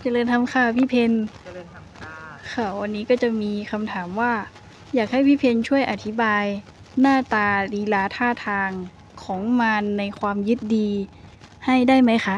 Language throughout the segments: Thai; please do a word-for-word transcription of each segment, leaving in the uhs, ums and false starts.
เจริญธรรมค่ะพี่เพนเจริญธรรมค่ะค่ะวันนี้ก็จะมีคำถามว่าอยากให้พี่เพนช่วยอธิบายหน้าตาลีลาท่าทางของมารในความยึดดีให้ได้ไหมคะ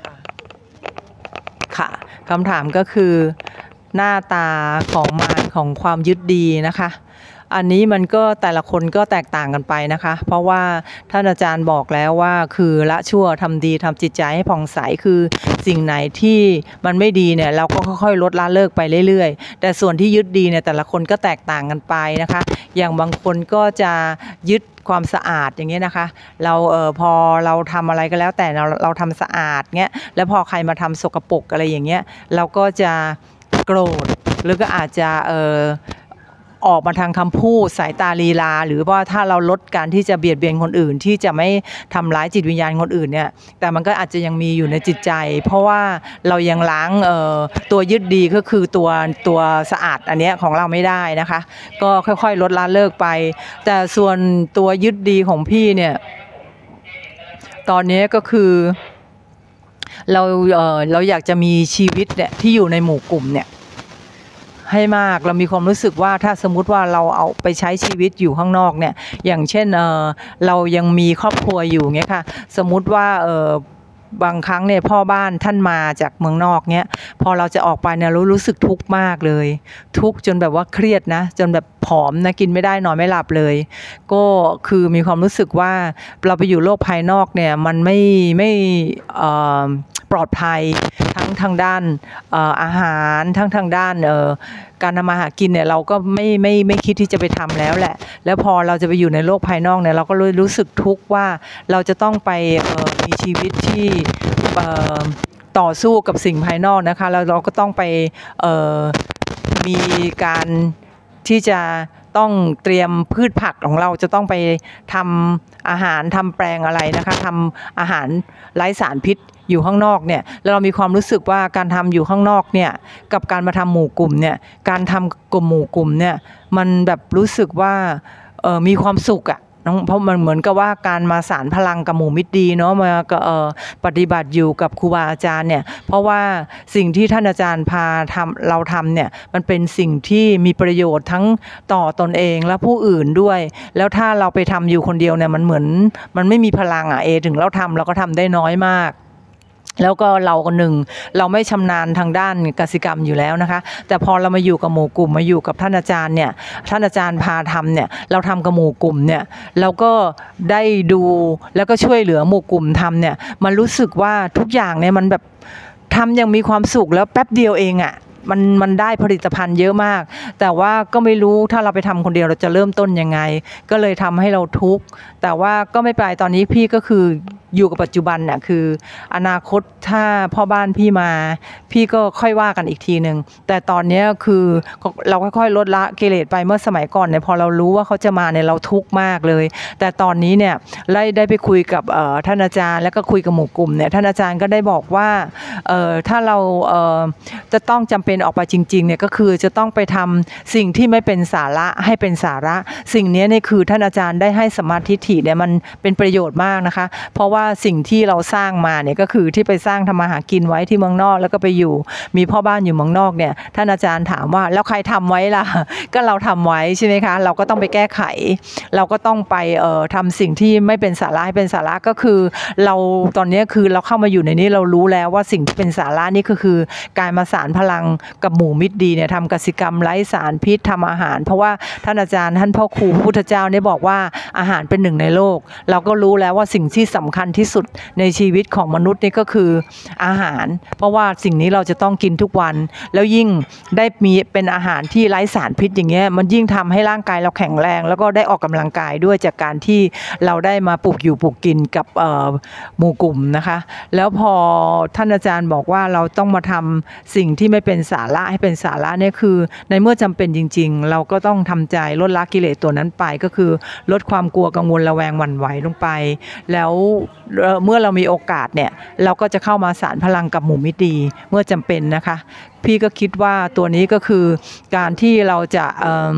ค่ะคำถามก็คือหน้าตาของมารของความยึดดีนะคะอันนี้มันก็แต่ละคนก็แตกต่างกันไปนะคะเพราะว่าท่านอาจารย์บอกแล้วว่าคือละชั่วทำดีทำจิตใจให้ผ่องใสคือสิ่งไหนที่มันไม่ดีเนี่ยเราก็ค่อยๆลดละเลิกไปเรื่อยๆแต่ส่วนที่ยึดดีเนี่ยแต่ละคนก็แตกต่างกันไปนะคะอย่างบางคนก็จะยึดความสะอาดอย่างเงี้ยนะคะเราเออพอเราทำอะไรก็แล้วแต่เราเราทำสะอาดเงี้ยแล้วพอใครมาทำสกปรกอะไรอย่างเงี้ยเราก็จะโกรธหรือก็อาจจะเออออกมาทางคำพูดสายตาลีลาหรือว่าถ้าเราลดการที่จะเบียดเบียนคนอื่นที่จะไม่ทำร้ายจิตวิญญาณคนอื่นเนี่ยแต่มันก็อาจจะยังมีอยู่ในจิตใจเพราะว่าเรายังล้างเอ่อตัวยึดดีก็คือตัวตัวสะอาดอันเนี้ยของเราไม่ได้นะคะก็ค่อยๆลดละเลิกไปแต่ส่วนตัวยึดดีของพี่เนี่ยตอนนี้ก็คือเราเอ่อเราอยากจะมีชีวิตเนี่ยที่อยู่ในหมู่กลุ่มเนี่ยให้มากเรามีความรู้สึกว่าถ้าสมมุติว่าเราเอาไปใช้ชีวิตอยู่ข้างนอกเนี่ยอย่างเช่นเออเรายังมีครอบครัวอยู่เงี้ยค่ะสมมุติว่าเออบางครั้งเนี่ยพ่อบ้านท่านมาจากเมืองนอกเนี้ยพอเราจะออกไปเนี่ยรู้รู้สึกทุกข์มากเลยทุกข์จนแบบว่าเครียดนะจนแบบผอมนะกินไม่ได้นอนไม่หลับเลยก็คือมีความรู้สึกว่าเราไปอยู่โลกภายนอกเนี่ยมันไม่ไม่ปลอดภัยทั้งทางด้านอาหารทั้งทางด้านการทำมาหากินเนี่ยเราก็ไม่ไม่ไม่คิดที่จะไปทำแล้วแหละแล้วพอเราจะไปอยู่ในโลกภายนอกเนี่ยเราก็เลยรู้สึกทุกข์ว่าเราจะต้องไปมีชีวิตที่ต่อสู้กับสิ่งภายนอกนะคะแล้วเราก็ต้องไปมีการที่จะต้องเตรียมพืชผักของเราจะต้องไปทำอาหารทำแปลงอะไรนะคะทำอาหารไร้สารพิษอยู่ข้างนอกเนี่ยแล้วเรามีความรู้สึกว่าการทำอยู่ข้างนอกเนี่ยกับการมาทำหมู่กลุ่มเนี่ยการทำกลุ่มหมู่กลุ่มเนี่ยมันแบบรู้สึกว่าเออมีความสุขอะเพราะมันเหมือนกับว่าการมาสานพลังกับหมู่มิตรดีเนาะมาก็เออปฏิบัติอยู่กับครูบาอาจารย์เนี่ยเพราะว่าสิ่งที่ท่านอาจารย์พาทำเราทำเนี่ยมันเป็นสิ่งที่มีประโยชน์ทั้งต่อตนเองและผู้อื่นด้วยแล้วถ้าเราไปทำอยู่คนเดียวเนี่ยมันเหมือนมันไม่มีพลังอ่ะเอถึงเราทำเราก็ทำได้น้อยมากแล้วก็เราคนหนึ่งเราไม่ชำนาญทางด้านกสิกรรมอยู่แล้วนะคะแต่พอเรามาอยู่กับหมู่กลุ่มมาอยู่กับท่านอาจารย์เนี่ยท่านอาจารย์พาทำเนี่ยเราทำกับหมู่กลุ่มเนี่ยเราก็ได้ดูแล้วก็ช่วยเหลือหมู่กลุ่มทำเนี่ยมันรู้สึกว่าทุกอย่างเนี่ยมันแบบทำยังมีความสุขแล้วแป๊บเดียวเองอะมันมันได้ผลิตภัณฑ์เยอะมากแต่ว่าก็ไม่รู้ถ้าเราไปทำคนเดียวเราจะเริ่มต้นยังไงก็เลยทำให้เราทุกข์แต่ว่าก็ไม่เป็นไรตอนนี้พี่ก็คืออยู่กับปัจจุบันน่ะคืออนาคตถ้าพ่อบ้านพี่มาพี่ก็ค่อยว่ากันอีกทีนึงแต่ตอนนี้คือเราค่อยๆลดละกิเลสไปเมื่อสมัยก่อนเนี่ยพอเรารู้ว่าเขาจะมาเนี่ยเราทุกข์มากเลยแต่ตอนนี้เนี่ยได้ได้ไปคุยกับท่านอาจารย์แล้วก็คุยกับหมู่กลุ่มเนี่ยท่านอาจารย์ก็ได้บอกว่าถ้าเราจะต้องจำเป็นออกไปจริงๆเนี่ยก็คือจะต้องไปทำสิ่งที่ไม่เป็นสาระให้เป็นสาระสิ่งนี้เนี่ยคือท่านอาจารย์ได้ให้สมาธิฐิเนี่ยมันเป็นประโยชน์มากนะคะเพราะว่าสิ่งที่เราสร้างมาเนี่ยก็คือที่ไปสร้างทำมาหากินไว้ที่เมืองนอกแล้วก็ไปอยู่มีพ่อบ้านอยู่เมืองนอกเนี่ยท่านอาจารย์ถามว่าแล้วใครทำไว้ล่ะก็เราทำไว้ใช่ไหมคะเราก็ต้องไปแก้ไขเราก็ต้องไปเอ่อทำสิ่งที่ไม่เป็นสาระให้เป็นสาระก็คือเราตอนนี้คือเราเข้ามาอยู่ในนี้เรารู้แล้วว่าสิ่งที่เป็นสาระนี่ก็คือการมาสานพลังกับหมู่มิตรดีเนี่ยทำกสิกรรมไร้สารพิษทำอาหารเพราะว่าท่านอาจารย์ท่านพ่อครูพระพุทธเจ้าได้บอกว่าอาหารเป็นหนึ่งในโลกเราก็รู้แล้วว่าสิ่งที่สำคัญที่สุดในชีวิตของมนุษย์นี่ก็คืออาหารเพราะว่าสิ่งนี้เราจะต้องกินทุกวันแล้วยิ่งได้มีเป็นอาหารที่ไร้สารพิษอย่างเงี้ยมันยิ่งทำให้ร่างกายเราแข็งแรงแล้วก็ได้ออกกำลังกายด้วยจากการที่เราได้มาปลูกอยู่ปลูกกินกับหมู่กลุ่มนะคะแล้วพอท่านอาจารย์บอกว่าเราต้องมาทำสิ่งที่ไม่เป็นสาระให้เป็นสาระเนี่ยคือในเมื่อจำเป็นจริงๆเราก็ต้องทำใจลดละกิเลสตัวนั้นไปก็คือลดความกลัวกังวลระแวงหวั่นไหวลงไปแล้วเมื่อเรามีโอกาสเนี่ยเราก็จะเข้ามาสานพลังกับหมู่มิตรดีเมื่อจำเป็นนะคะพี่ก็คิดว่าตัวนี้ก็คือการที่เราจะ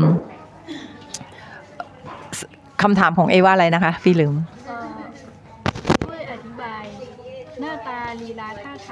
คำถามของเอว่าอะไรนะคะพี่ลืมช่วยอธิบายหน้าตาลีลาท่าทางของม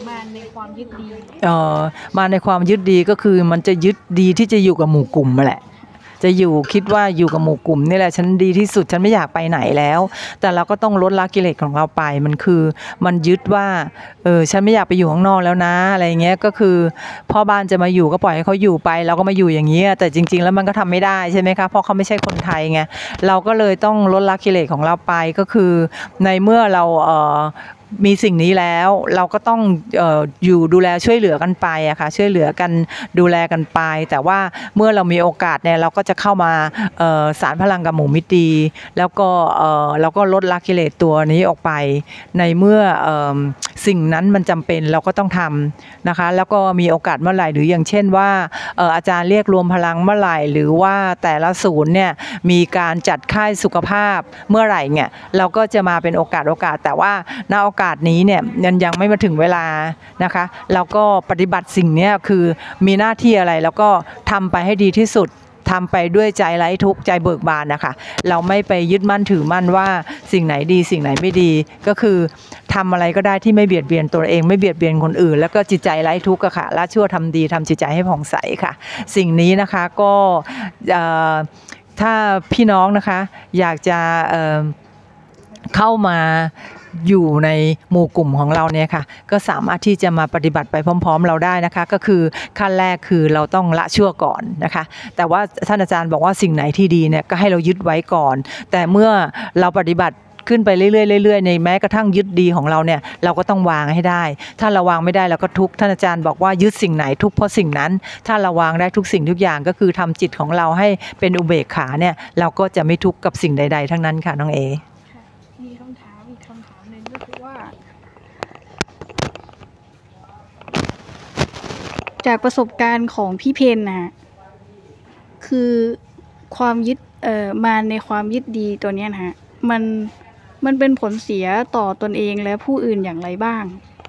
มาในความยึดดีเอ่อมาในความยึดดีก็คือมันจะยึดดีที่จะอยู่กับหมู่กลุ่มมาแหละจะอยู่คิดว่าอยู่กับหมู่กลุ่มนี่แหละฉันดีที่สุดฉันไม่อยากไปไหนแล้วแต่เราก็ต้องลดละกิเลสของเราไปมันคือมันยึดว่าเออฉันไม่อยากไปอยู่ข้างนอกแล้วนะอะไรเงี้ยก็คือพ่อบ้านจะมาอยู่ก็ปล่อยให้เขาอยู่ไปเราก็มาอยู่อย่างเงี้ยแต่จริงๆแล้วมันก็ทำไม่ได้ใช่ไหมคะเพราะเขาไม่ใช่คนไทยไงเราก็เลยต้องลดละกิเลสของเราไปก็คือในเมื่อเราเออมีสิ่งนี้แล้วเราก็ต้องเอ่ออยู่ดูแลช่วยเหลือกันไปอะค่ะช่วยเหลือกันดูแลกันไปแต่ว่าเมื่อเรามีโอกาสเนี่ยเราก็จะเข้ามาเอ่อสารพลังกับหมู่มิตรดีแล้วก็เอ่อเราก็ลดละกิเลสตัวนี้ออกไปในเมื่อเอ่อสิ่งนั้นมันจำเป็นเราก็ต้องทำนะคะแล้วก็มีโอกาสเมื่อไหร่หรืออย่างเช่นว่าเอ่ออาจารย์เรียกรวมพลังเมื่อไหร่หรือว่าแต่ละศูนย์เนี่ยมีการจัดค่ายสุขภาพเมื่อไหร่เนี่ยเราก็จะมาเป็นโอกาสโอกาสแต่ว่าณโอกาสนี้เนี่ยยังยังไม่มาถึงเวลานะคะเราก็ปฏิบัติสิ่งนี้คือมีหน้าที่อะไรแล้วก็ทำไปให้ดีที่สุดทำไปด้วยใจไร้ทุกข์ใจเบิกบานนะคะเราไม่ไปยึดมั่นถือมั่นว่าสิ่งไหนดีสิ่งไหนไม่ดีก็คือทำอะไรก็ได้ที่ไม่เบียดเบียนตัวเองไม่เบียดเบียนคนอื่นแล้วก็จิตใจไร้ทุกข์ค่ะละชั่วทำดีทำจิตใจให้ผ่องใสค่ะสิ่งนี้นะคะก็ถ้าพี่น้องนะคะอยากจะเข้ามาอยู่ในหมู่กลุ่มของเราเนี่ยค่ะก็สามารถที่จะมาปฏิบัติไปพร้อมๆเราได้นะคะก็คือขั้นแรกคือเราต้องละชั่วก่อนนะคะแต่ว่าท่านอาจารย์บอกว่าสิ่งไหนที่ดีเนี่ยก็ให้เรายึดไว้ก่อนแต่เมื่อเราปฏิบัติขึ้นไปเรื่อยๆเรื่อยๆในแม้กระทั่งยึดดีของเราเนี่ยเราก็ต้องวางให้ได้ถ้าเราวางไม่ได้เราก็ทุกข์ท่านอาจารย์บอกว่ายึดสิ่งไหนทุกข์เพราะสิ่งนั้นถ้าเราวางได้ทุกสิ่งทุกอย่างก็คือทำจิตของเราให้เป็นอุเบกขาเนี่ยเราก็จะไม่ทุกข์กับสิ่งใดๆทั้งนั้นค่ะน้องเอมีคำถามอีกคำถามหนึ่งก็คือว่าจากประสบการณ์ของพี่เพนนะฮะคือความยึดเอ่อมาในความยึดดีตัวนี้นะฮะมันมันเป็นผลเสียต่อตนเองและผู้อื่นอย่างไรบ้าง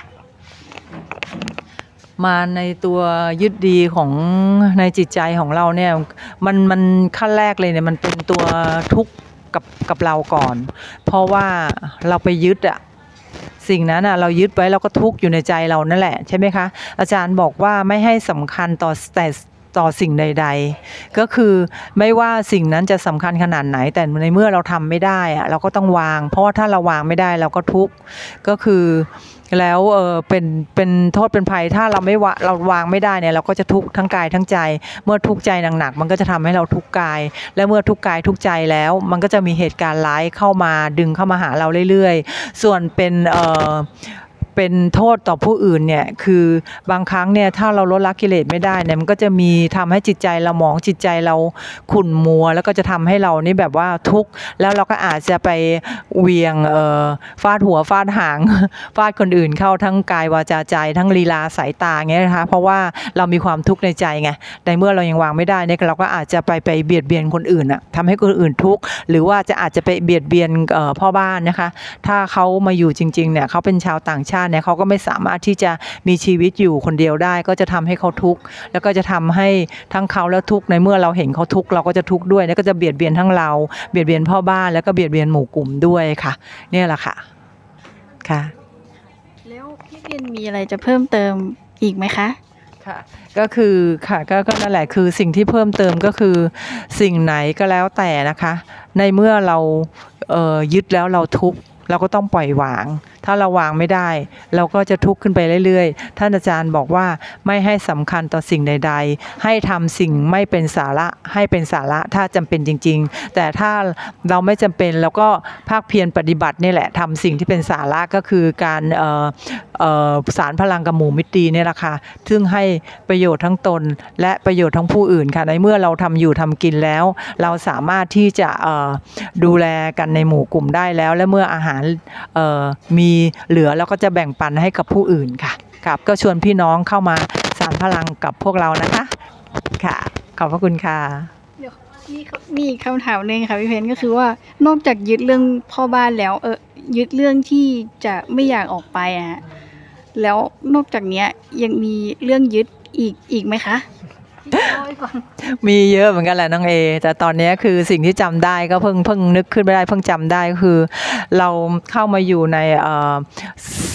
มาในตัวยึดดีของในจิตใจของเราเนี่ยมันมันขั้นแรกเลยเนี่ยมันเป็นตัวทุกข์กับกับเราก่อนเพราะว่าเราไปยึดอะสิ่งนั้นอะเรายึดไว้เราก็ทุกข์อยู่ในใจเรานั่นแหละใช่ไหมคะอาจารย์บอกว่าไม่ให้สำคัญต่อแต่ต่อสิ่งใดๆก็คือไม่ว่าสิ่งนั้นจะสำคัญขนาดไหนแต่ในเมื่อเราทำไม่ได้อะเราก็ต้องวางเพราะว่าถ้าเราวางไม่ได้เราก็ทุกข์ก็คือแล้วเออเป็นเป็นโทษเป็นภัยถ้าเราไม่วะเราวางไม่ได้เนี่ยเราก็จะทุกข์ทั้งกายทั้งใจเมื่อทุกข์ใจหนักๆมันก็จะทำให้เราทุกข์กายและเมื่อทุกข์กายทุกข์ใจแล้วมันก็จะมีเหตุการณ์ร้ายเข้ามาดึงเข้ามาหาเราเรื่อยๆส่วนเป็นเออเป็นโทษต่อผู้อื่นเนี่ยคือบางครั้งเนี่ยถ้าเราลดละกิเลสไม่ได้เนี่ยมันก็จะมีทำให้จิตใจเราหมองจิตใจเราขุ่นมัวแล้วก็จะทำให้เรานี่แบบว่าทุกข์แล้วเราก็อาจจะไปเวียงเอ่อฟาดหัวฟาดหางฟาดคนอื่นเข้าทั้งกายวาจาใจทั้งลีลาสายตาเงี้ยนะคะเพราะว่าเรามีความทุกข์ในใจไงในเมื่อเรายังวางไม่ได้เนี่ยเราก็อาจจะไปไปเบียดเบียนคนอื่นอะทำให้คนอื่นทุกข์หรือว่าจะอาจจะไปเบียดเบียนพ่อบ้านนะคะถ้าเขามาอยู่จริงๆเนี่ยเขาเป็นชาวต่างชาติเนี่ยเขาก็ไม่สามารถที่จะมีชีวิตอยู่คนเดียวได้ก็จะทำให้เขาทุกข์แล้วก็จะทำให้ทั้งเขาแล้วทุกข์ในเมื่อเราเห็นเขาทุกข์เราก็จะทุกข์ด้วยแล้วก็จะเบียดเบียนทั้งเราเบียดเบียนพ่อบ้านแล้วก็เบียดเบียนหมู่กลุ่มด้วยค่ะนี่แหละค่ะค่ะแล้วพี่เพนมีอะไรจะเพิ่มเติมอีกไหมคะค่ะก็คือค่ะก็ก็นั่นแหละคือสิ่งที่เพิ่มเติมก็คือสิ่งไหนก็แล้วแต่นะคะในเมื่อเราเอ่อยึดแล้วเราทุกข์เราก็ต้องปล่อยวางถ้าเราวางไม่ได้เราก็จะทุกข์ขึ้นไปเรื่อยๆท่านอาจารย์บอกว่าไม่ให้สำคัญต่อสิ่งใดๆให้ทำสิ่งไม่เป็นสาระให้เป็นสาระถ้าจำเป็นจริงๆแต่ถ้าเราไม่จำเป็นเราก็ภาคเพียรปฏิบัตินี่แหละทำสิ่งที่เป็นสาระก็คือการเอ่อเอ่อสารพลังกับหมู่มิตรดีเนี่ยแหละค่ะซึ่งให้ประโยชน์ทั้งตนและประโยชน์ทั้งผู้อื่นค่ะในเมื่อเราทำอยู่ทำกินแล้วเราสามารถที่จะเอ่อดูแลกันในหมู่กลุ่มได้แล้วและเมื่ออาหารเอ่อมีเหลือแล้วก็จะแบ่งปันให้กับผู้อื่นค่ะครับก็ชวนพี่น้องเข้ามาสานพลังกับพวกเรานะคะค่ะขอบพระคุณค่ะเดี๋ยวมีมีคำถามหนึ่งค่ะพี่เพนก็คือว่านอกจากยึดเรื่องพ่อบ้านแล้วเออยึดเรื่องที่จะไม่อยากออกไปอะฮะแล้วนอกจากเนี้ยยังมีเรื่องยึดอีกอีกไหมคะมีเยอะเหมือนกันแหละน้องเอแต่ตอนนี้คือสิ่งที่จำได้ก็เพิ่งเพิ่งนึกขึ้นไม่ได้เพิ่งจำได้คือเราเข้ามาอยู่ใน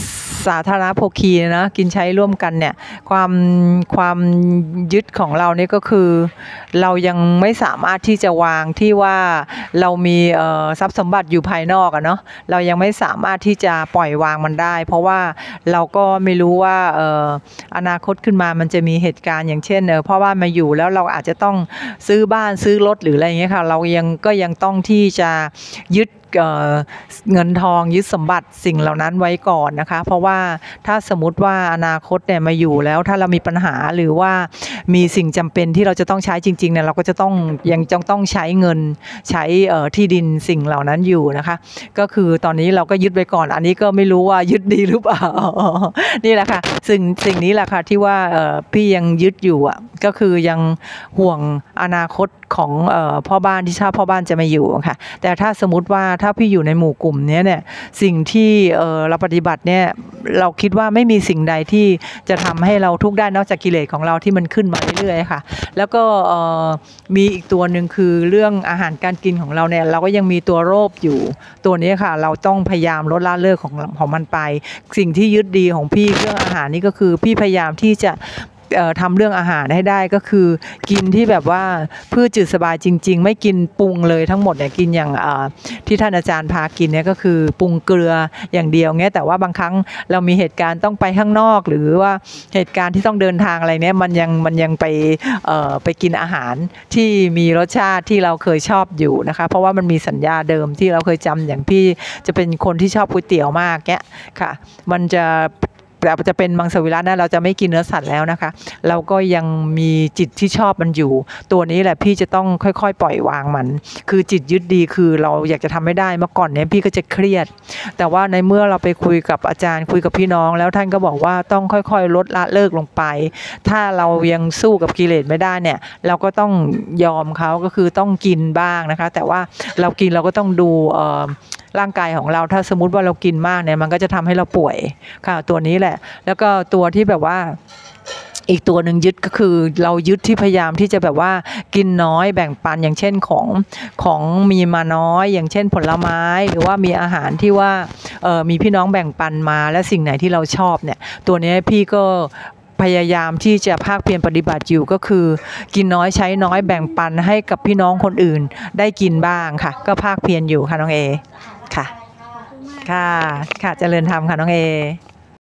สาธารณโภคีนะกินใช้ร่วมกันเนี่ยความความยึดของเราเนี่ยก็คือเรายังไม่สามารถที่จะวางที่ว่าเรามีทรัพย์สมบัติอยู่ภายนอกอะเนาะเรายังไม่สามารถที่จะปล่อยวางมันได้เพราะว่าเราก็ไม่รู้ว่าเอ่ออนาคตขึ้นมามันจะมีเหตุการณ์อย่างเช่นเออพ่อบ้านมาอยู่แล้วเราอาจจะต้องซื้อบ้านซื้อรถหรืออะไรอย่างเงี้ยค่ะเรายังก็ยังต้องที่จะยึดเงินทองยึดสมบัติสิ่งเหล่านั้นไว้ก่อนนะคะเพราะว่าถ้าสมมติว่าอนาคตเนี่ยมาอยู่แล้วถ้าเรามีปัญหาหรือว่ามีสิ่งจำเป็นที่เราจะต้องใช้จริงๆเนี่ยเราก็จะต้องยังจงต้องใช้เงินใช้ที่ดินสิ่งเหล่านั้นอยู่นะคะก็คือตอนนี้เราก็ยึดไว้ก่อนอันนี้ก็ไม่รู้ว่ายึดดีหรือเปล่านี่แหละค่ะสิ่งสิ่งนี้แหละค่ะที่ว่าพี่ยังยึดอยู่อ่ะก็คือยังห่วงอนาคตของพ่อบ้านที่ถ้าพ่อบ้านจะมาอยู่ค่ะแต่ถ้าสมมติว่าถ้าพี่อยู่ในหมู่กลุ่มนี้เนี่ยสิ่งที่เราปฏิบัติเนี่ยเราคิดว่าไม่มีสิ่งใดที่จะทำให้เราทุกข์ได้นอกจากกิเลสของเราที่มันขึ้นมาเรื่อยๆค่ะแล้วก็มีอีกตัวหนึ่งคือเรื่องอาหารการกินของเราเนี่ยเราก็ยังมีตัวโรคอยู่ตัวนี้ค่ะเราต้องพยายามลดละเลิกของของมันไปสิ่งที่ยึดดีของพี่เรื่องอาหารนี่ก็คือพี่พยายามที่จะทำเรื่องอาหารให้ได้ก็คือกินที่แบบว่าพืชจืดสบายจริงๆไม่กินปรุงเลยทั้งหมดเนี่ยกินอย่างที่ท่านอาจารย์พากินเนี่ยก็คือปรุงเกลืออย่างเดียวเงี้ยแต่ว่าบางครั้งเรามีเหตุการณ์ต้องไปข้างนอกหรือว่าเหตุการณ์ที่ต้องเดินทางอะไรเนี้ยมันยังมันยังไปไปกินอาหารที่มีรสชาติที่เราเคยชอบอยู่นะคะเพราะว่ามันมีสัญญาเดิมที่เราเคยจำอย่างพี่จะเป็นคนที่ชอบก๋วยเตี๋ยวมากแกค่ะมันจะแต่จะเป็นมังสวิรัตินะเราจะไม่กินเนื้อสัตว์แล้วนะคะเราก็ยังมีจิตที่ชอบมันอยู่ตัวนี้แหละพี่จะต้องค่อยๆปล่อยวางมันคือจิตยึดดีคือเราอยากจะทำไม่ได้เมื่อก่อนเนี้ยพี่ก็จะเครียดแต่ว่าในเมื่อเราไปคุยกับอาจารย์คุยกับพี่น้องแล้วท่านก็บอกว่าต้องค่อยๆลดละเลิกลงไปถ้าเรายังสู้กับกิเลสไม่ได้เนี่ยเราก็ต้องยอมเขาก็คือต้องกินบ้างนะคะแต่ว่าเรากินเราก็ต้องดูร่างกายของเราถ้าสมมุติว่าเรากินมากเนี่ยมันก็จะทำให้เราป่วยค่ะตัวนี้แหละแล้วก็ตัวที่แบบว่าอีกตัวหนึ่งยึดก็คือเรายึดที่พยายามที่จะแบบว่ากินน้อยแบ่งปันอย่างเช่นของของมีมาน้อยอย่างเช่นผลไม้หรือว่ามีอาหารที่ว่าเออมีพี่น้องแบ่งปันมาและสิ่งไหนที่เราชอบเนี่ยตัวนี้พี่ก็พยายามที่จะภาคเพียรปฏิบัติอยู่ก็คือกินน้อยใช้น้อยแบ่งปันให้กับพี่น้องคนอื่นได้กินบ้างค่ะก็ภาคเพียรอยู่ค่ะน้องเอค่ะค่ะค่ะเจริญธรรมค่ะน้องเอ